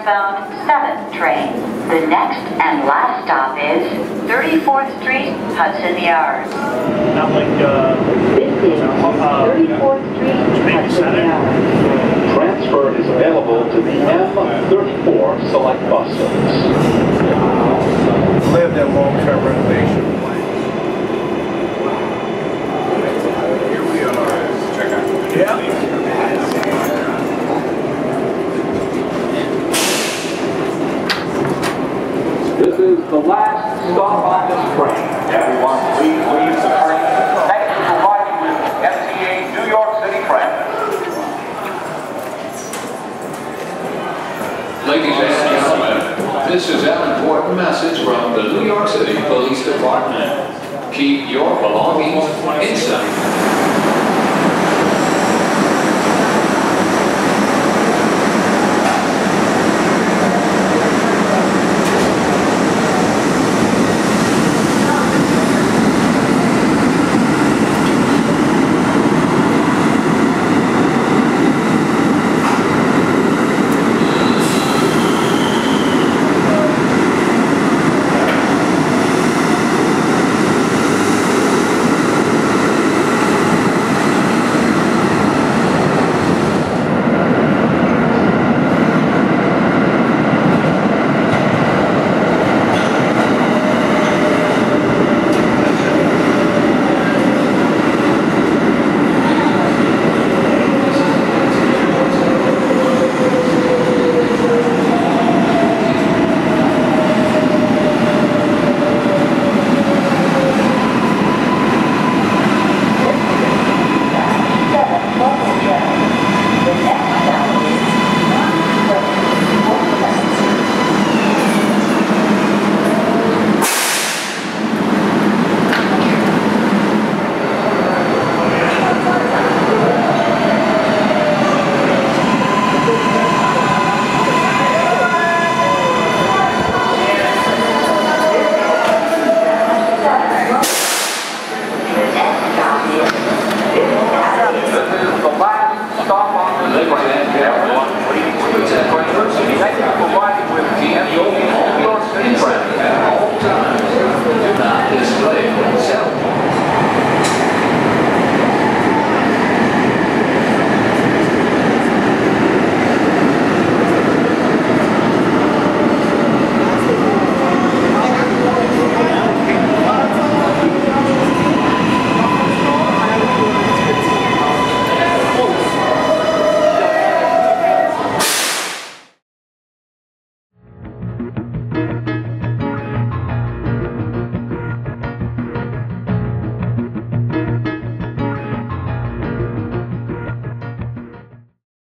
northbound 7th train. The next and last stop is 34th Street, Hudson Yards. Not like, This is 34th Street, Hudson Yards. Transfer is available to the M34 select bus service. Lived at long-term renovation plan. Here we are. Check out. Yeah. This is the last stop on this train. Everyone, please leave the train. Thank you for riding with MTA New York City Transit. Ladies and gentlemen, this is an important message from the New York City Police Department. Keep your belongings inside.